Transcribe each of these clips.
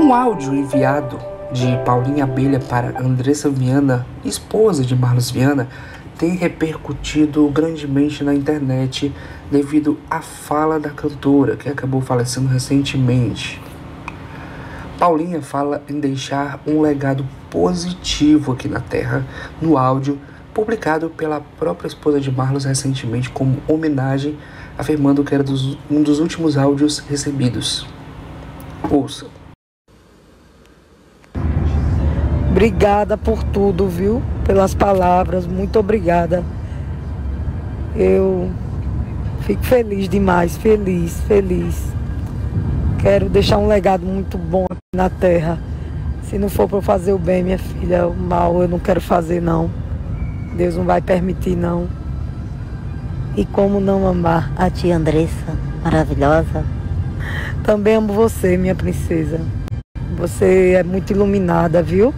Um áudio enviado de Paulinha Abelha para Andressa Viana, esposa de Marlos Viana, tem repercutido grandemente na internet devido à fala da cantora, que acabou falecendo recentemente. Paulinha fala em deixar um legado positivo aqui na Terra, no áudio publicado pela própria esposa de Marlos recentemente como homenagem, afirmando que era um dos últimos áudios recebidos. Ouça. Obrigada por tudo, viu? Pelas palavras, muito obrigada. Eu fico feliz demais, feliz. Quero deixar um legado muito bom aqui na Terra. Se não for para fazer o bem, minha filha, o mal eu não quero fazer, não. Deus não vai permitir, não. E como não amar a tia Andressa, maravilhosa? Também amo você, minha princesa. Você é muito iluminada, viu?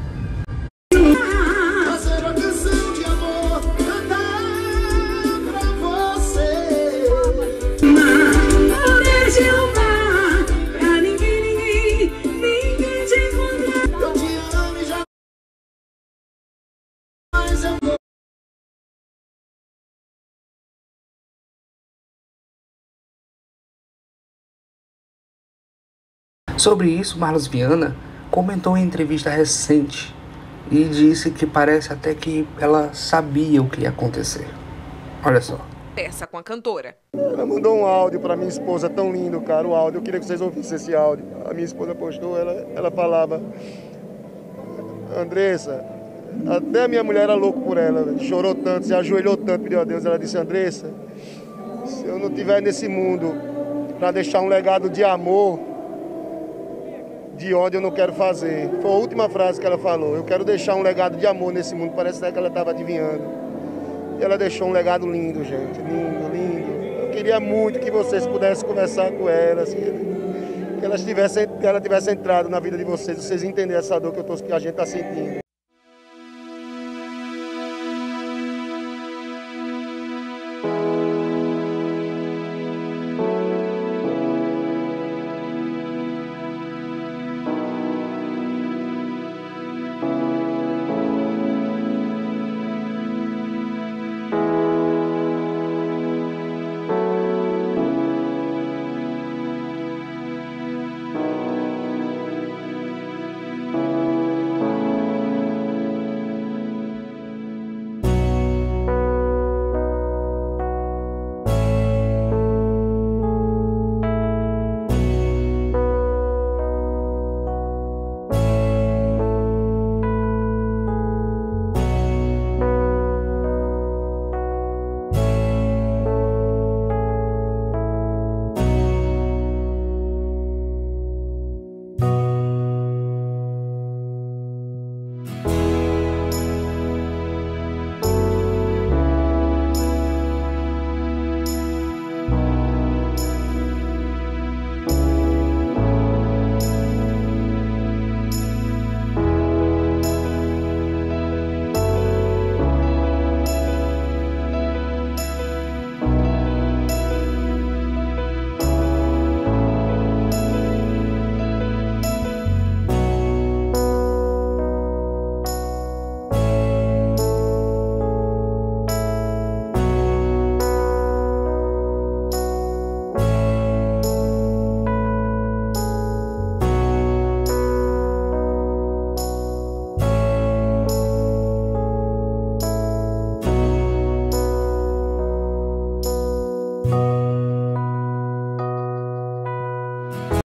Sobre isso, Marlos Viana comentou em entrevista recente e disse que parece até que ela sabia o que ia acontecer. Olha só. Conversa com a cantora. Ela mandou um áudio para minha esposa, tão lindo, cara, o áudio. Eu queria que vocês ouvissem esse áudio. A minha esposa postou, ela falava: Andressa, até a minha mulher era louca por ela, chorou tanto, se ajoelhou tanto, pediu a Deus. Ela disse: Andressa, se eu não estiver nesse mundo para deixar um legado de amor, de onde eu não quero fazer. Foi a última frase que ela falou. Eu quero deixar um legado de amor nesse mundo. Parece que ela estava adivinhando. E ela deixou um legado lindo, gente. Lindo. Eu queria muito que vocês pudessem conversar com ela, assim, que ela tivesse entrado na vida de vocês entenderem essa dor que a gente está sentindo.